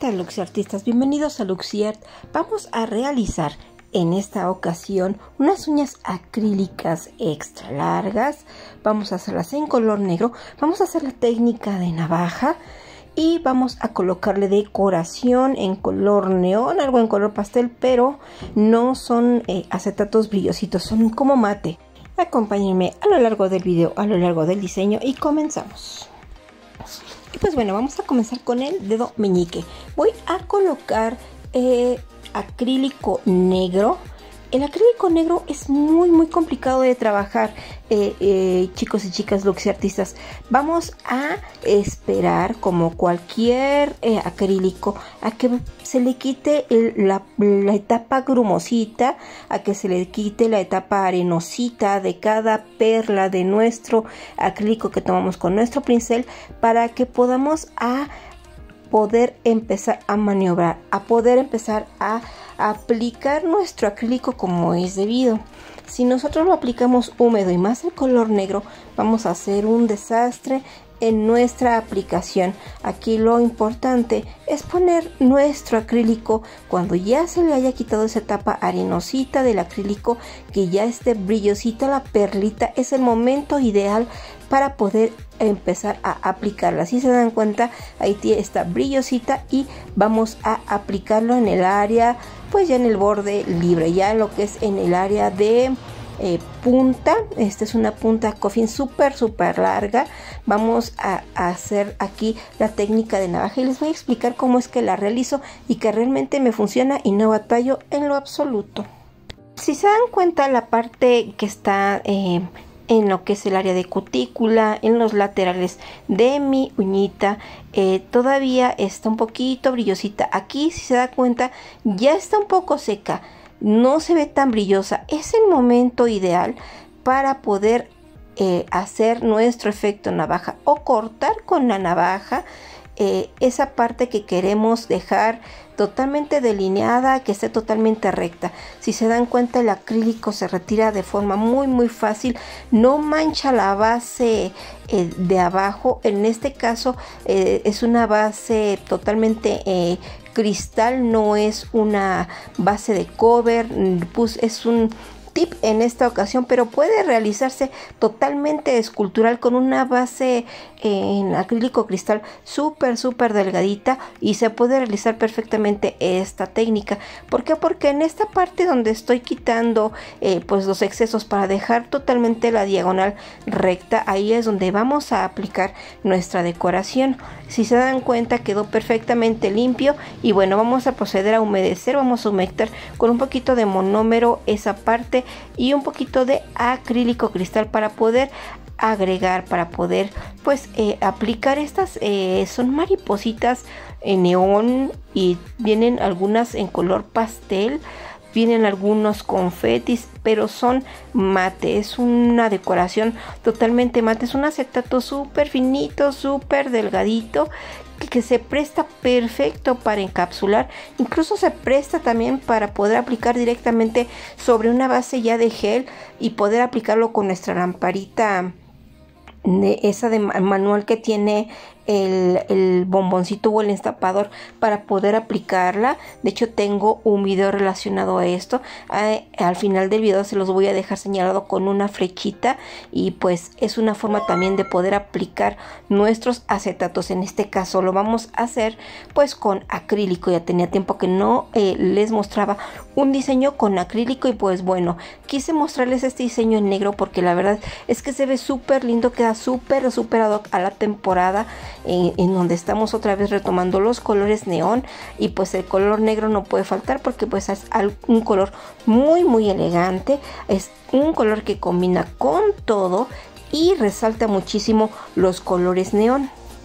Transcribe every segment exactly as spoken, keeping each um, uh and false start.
días, Luxiartistas, bienvenidos a Luxiart. Vamos a realizar en esta ocasión unas uñas acrílicas extra largas. Vamos a hacerlas en color negro, vamos a hacer la técnica de navaja y vamos a colocarle decoración en color neón, algo en color pastel, pero no son eh, acetatos brillositos, son como mate. Acompáñenme a lo largo del video, a lo largo del diseño y comenzamos. Y pues bueno, vamos a comenzar con el dedo meñique. Voy a colocar eh, acrílico negro. El acrílico negro es muy muy complicado de trabajar, eh, eh, chicos y chicas luxiartistas. Vamos a esperar, como cualquier eh, acrílico, a que se le quite el, la, la etapa grumosita, a que se le quite la etapa arenosita de cada perla de nuestro acrílico que tomamos con nuestro pincel, para que podamos a poder empezar a maniobrar, a poder empezar a aplicar nuestro acrílico como es debido. Si nosotros lo aplicamos húmedo y más el color negro, vamos a hacer un desastre en nuestra aplicación. Aquí lo importante es poner nuestro acrílico cuando ya se le haya quitado esa etapa arenosita del acrílico, que ya esté brillosita la perlita. Es el momento ideal para poder empezar a aplicarla. Si se dan cuenta, ahí está brillosita y vamos a aplicarlo en el área, pues ya en el borde libre, ya lo que es en el área de Eh, punta. Esta es una punta coffin súper súper larga. Vamos a, a hacer aquí la técnica de navaja y les voy a explicar cómo es que la realizo y que realmente me funciona y no batallo en lo absoluto. Si se dan cuenta, la parte que está eh, en lo que es el área de cutícula, en los laterales de mi uñita, eh, todavía está un poquito brillosita. Aquí, si se da cuenta, ya está un poco seca, no se ve tan brillosa. Es el momento ideal para poder eh, hacer nuestro efecto navaja o cortar con la navaja eh, esa parte que queremos dejar totalmente delineada, que esté totalmente recta. Si se dan cuenta, el acrílico se retira de forma muy muy fácil, no mancha la base eh, de abajo. En este caso eh, es una base totalmente eh, cristal, no es una base de cover, pues es un tip en esta ocasión, pero puede realizarse totalmente escultural con una base en acrílico cristal súper súper delgadita y se puede realizar perfectamente esta técnica. ¿Por qué? Porque en esta parte donde estoy quitando eh, pues los excesos para dejar totalmente la diagonal recta, ahí es donde vamos a aplicar nuestra decoración. Si se dan cuenta, quedó perfectamente limpio y bueno, vamos a proceder a humedecer. Vamos a humectar con un poquito de monómero esa parte y un poquito de acrílico cristal para poder agregar, para poder pues eh, aplicar estas eh, son maripositas en neón y vienen algunas en color pastel, vienen algunos confetis, pero son mate. Es una decoración totalmente mate, es un acetato súper finito, súper delgadito, que se presta perfecto para encapsular. Incluso se presta también para poder aplicar directamente sobre una base ya de gel y poder aplicarlo con nuestra lamparita de esa de manual que tiene el, el bomboncito o el estapador para poder aplicarla. De hecho, tengo un video relacionado a esto. Eh, al final del video se los voy a dejar señalado con una flechita y pues es una forma también de poder aplicar nuestros acetatos. En este caso lo vamos a hacer pues con acrílico. Ya tenía tiempo que no eh, les mostraba un diseño con acrílico y pues bueno, quise mostrarles este diseño en negro porque la verdad es que se ve súper lindo, queda súper súper ad hoc a la temporada En, en donde estamos otra vez retomando los colores neón y pues el color negro no puede faltar porque pues es un color muy muy elegante, es un color que combina con todo y resalta muchísimo los colores neón.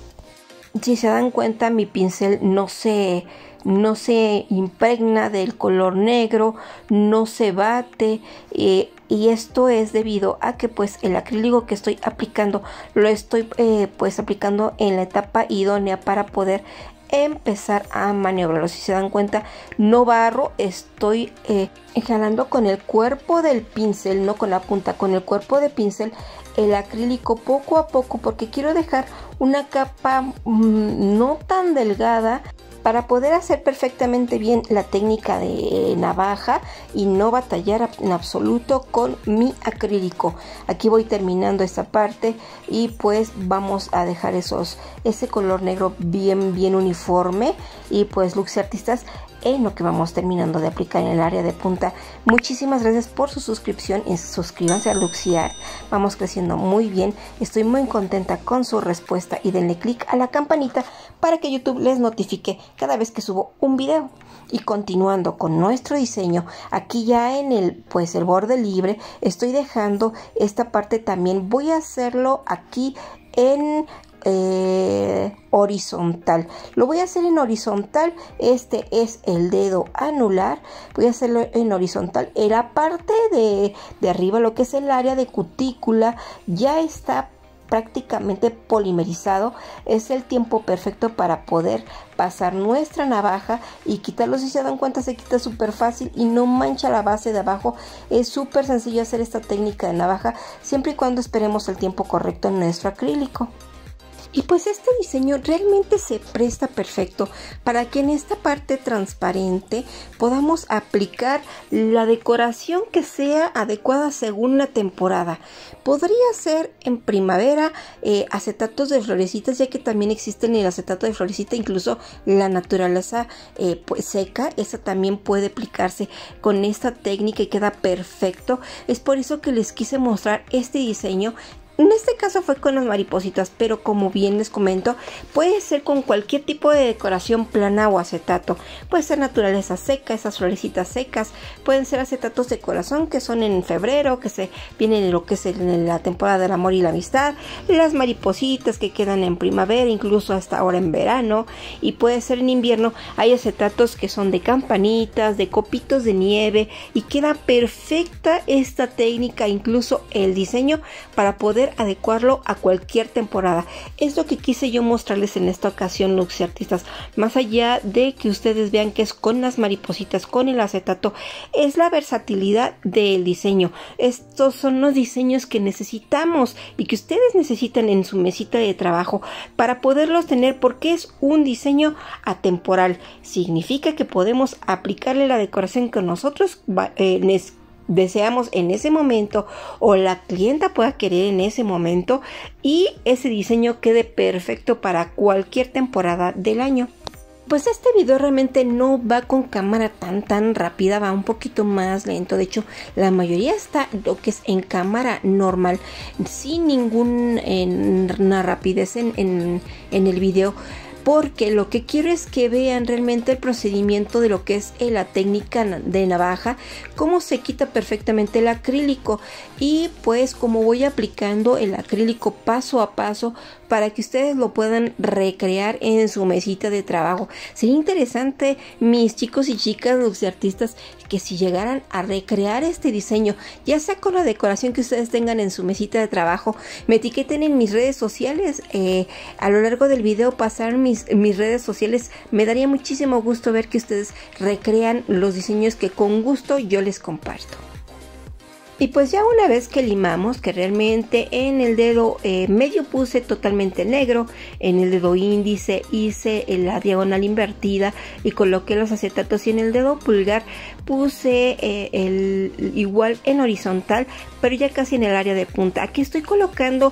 Si se dan cuenta, mi pincel no se no se impregna del color negro, no se bate, eh, y esto es debido a que pues el acrílico que estoy aplicando lo estoy eh, pues aplicando en la etapa idónea para poder empezar a maniobrarlo. Si se dan cuenta, no barro, estoy eh, jalando con el cuerpo del pincel, no con la punta, con el cuerpo de pincel el acrílico poco a poco porque quiero dejar una capa mmm, no tan delgada para poder hacer perfectamente bien la técnica de navaja y no batallar en absoluto con mi acrílico. Aquí voy terminando esta parte y pues vamos a dejar esos ese color negro bien bien uniforme. Y pues Luxiartistas, en lo que vamos terminando de aplicar en el área de punta. Muchísimas gracias por su suscripción y suscríbanse a Luxiart. Vamos creciendo muy bien. Estoy muy contenta con su respuesta y denle click a la campanita para que YouTube les notifique cada vez que subo un video. Y continuando con nuestro diseño, aquí ya en el pues el borde libre estoy dejando esta parte también. Voy a hacerlo aquí en Eh, horizontal. Lo voy a hacer en horizontal. Este es el dedo anular. Voy a hacerlo en horizontal. En la parte de, de arriba, lo que es el área de cutícula, ya está prácticamente polimerizado. Es el tiempo perfecto para poder pasar nuestra navaja y quitarlo. Si se dan cuenta, se quita súper fácil y no mancha la base de abajo. Es súper sencillo hacer esta técnica de navaja, siempre y cuando esperemos el tiempo correcto en nuestro acrílico. Y pues este diseño realmente se presta perfecto para que en esta parte transparente podamos aplicar la decoración que sea adecuada según la temporada. Podría ser en primavera eh, acetatos de florecitas, ya que también existen el acetato de florecita, incluso la naturaleza eh, pues seca. Esa también puede aplicarse con esta técnica y queda perfecto. Es por eso que les quise mostrar este diseño. En este caso fue con las maripositas, pero como bien les comento, puede ser con cualquier tipo de decoración plana o acetato. Puede ser naturaleza seca, esas florecitas secas. Pueden ser acetatos de corazón que son en febrero, que se vienen en lo que es en la temporada del amor y la amistad. Las maripositas que quedan en primavera, incluso hasta ahora en verano. Y puede ser en invierno. Hay acetatos que son de campanitas, de copitos de nieve. Y queda perfecta esta técnica, incluso el diseño, para poder adecuarlo a cualquier temporada. Es lo que quise yo mostrarles en esta ocasión, Luxiartistas. Más allá de que ustedes vean que es con las maripositas, con el acetato, es la versatilidad del diseño. Estos son los diseños que necesitamos y que ustedes necesitan en su mesita de trabajo para poderlos tener, porque es un diseño atemporal. Significa que podemos aplicarle la decoración que nosotros eh, necesitamos deseamos en ese momento o la clienta pueda querer en ese momento, y ese diseño quede perfecto para cualquier temporada del año. Pues este video realmente no va con cámara tan tan rápida, va un poquito más lento. De hecho, la mayoría está lo que es en cámara normal, sin ninguna rapidez en, en, en el video, porque lo que quiero es que vean realmente el procedimiento de lo que es eh, la técnica de navaja, cómo se quita perfectamente el acrílico, y pues cómo voy aplicando el acrílico paso a paso para que ustedes lo puedan recrear en su mesita de trabajo. Sería interesante, mis chicos y chicas Luxiartistas, que si llegaran a recrear este diseño, ya sea con la decoración que ustedes tengan en su mesita de trabajo, me etiqueten en mis redes sociales. Eh, a lo largo del video pasar mis, mis redes sociales. Me daría muchísimo gusto ver que ustedes recrean los diseños que con gusto yo les comparto. Y pues ya una vez que limamos, que realmente en el dedo eh, medio puse totalmente negro, en el dedo índice hice la diagonal invertida y coloqué los acetatos, y en el dedo pulgar puse eh, el igual en horizontal, pero ya casi en el área de punta. Aquí estoy colocando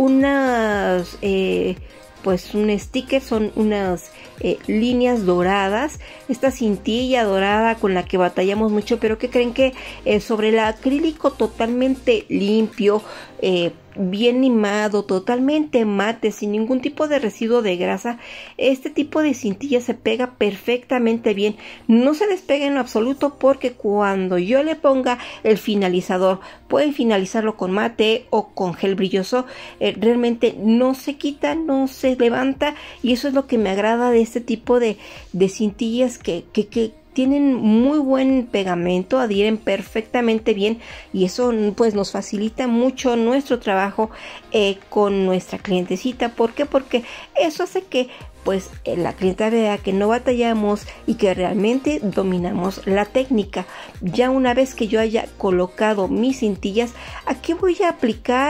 unas eh, pues un sticker, son unas eh, líneas doradas, esta cintilla dorada con la que batallamos mucho, pero que creen que eh, sobre el acrílico totalmente limpio, eh, bien limado, totalmente mate, sin ningún tipo de residuo de grasa, este tipo de cintilla se pega perfectamente bien, no se despega en lo absoluto, porque cuando yo le ponga el finalizador, pueden finalizarlo con mate o con gel brilloso, eh, realmente no se quita, no se levanta, y eso es lo que me agrada de este tipo de, de cintillas que, que, que tienen muy buen pegamento, adhieren perfectamente bien, y eso pues nos facilita mucho nuestro trabajo eh, con nuestra clientecita. ¿Por qué? Porque eso hace que pues la clienta vea que no batallamos y que realmente dominamos la técnica. Ya una vez que yo haya colocado mis cintillas, aquí voy a aplicar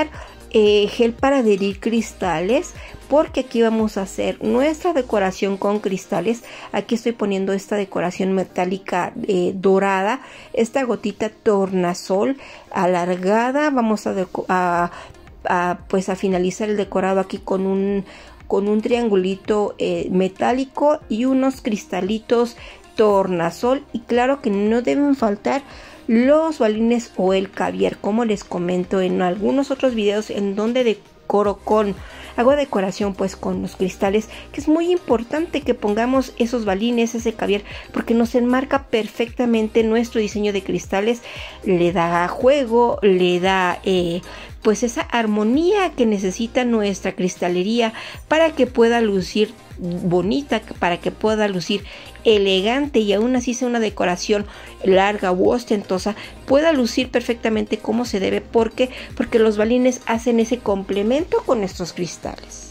eh, gel para adherir cristales, porque aquí vamos a hacer nuestra decoración con cristales. Aquí estoy poniendo esta decoración metálica eh, dorada, esta gotita tornasol alargada. Vamos a, a, a pues a finalizar el decorado aquí con un con un triangulito eh, metálico y unos cristalitos tornasol. Y claro que no deben faltar los balines o el caviar, como les comento en algunos otros videos en donde decoro con hago decoración pues con los cristales, que es muy importante que pongamos esos balines, ese caviar, porque nos enmarca perfectamente nuestro diseño de cristales, le da juego, le da eh, pues esa armonía que necesita nuestra cristalería para que pueda lucir bonita, para que pueda lucir elegante y aún así sea una decoración larga u ostentosa, pueda lucir perfectamente como se debe. ¿Por qué? Porque los balines hacen ese complemento con nuestros cristales.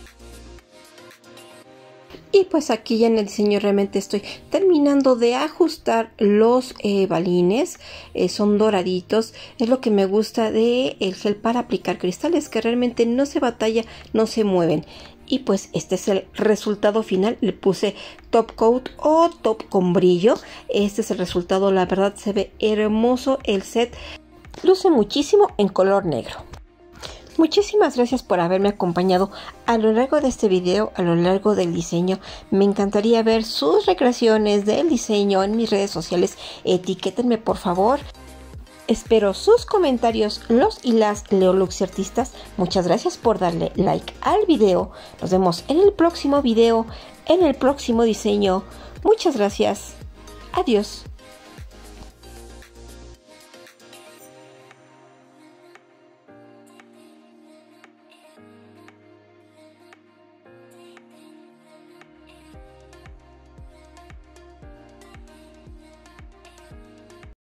Y pues aquí ya en el diseño realmente estoy terminando de ajustar los eh, balines, eh, son doraditos. Es lo que me gusta de el gel para aplicar cristales, que realmente no se batalla, no se mueven. Y pues este es el resultado final. Le puse top coat o top con brillo. Este es el resultado, la verdad se ve hermoso el set. Luce muchísimo en color negro. Muchísimas gracias por haberme acompañado a lo largo de este video, a lo largo del diseño. Me encantaría ver sus recreaciones del diseño en mis redes sociales. Etiquétenme por favor. Espero sus comentarios, los y las leoluxiartistas. Muchas gracias por darle like al video. Nos vemos en el próximo video, en el próximo diseño. Muchas gracias. Adiós.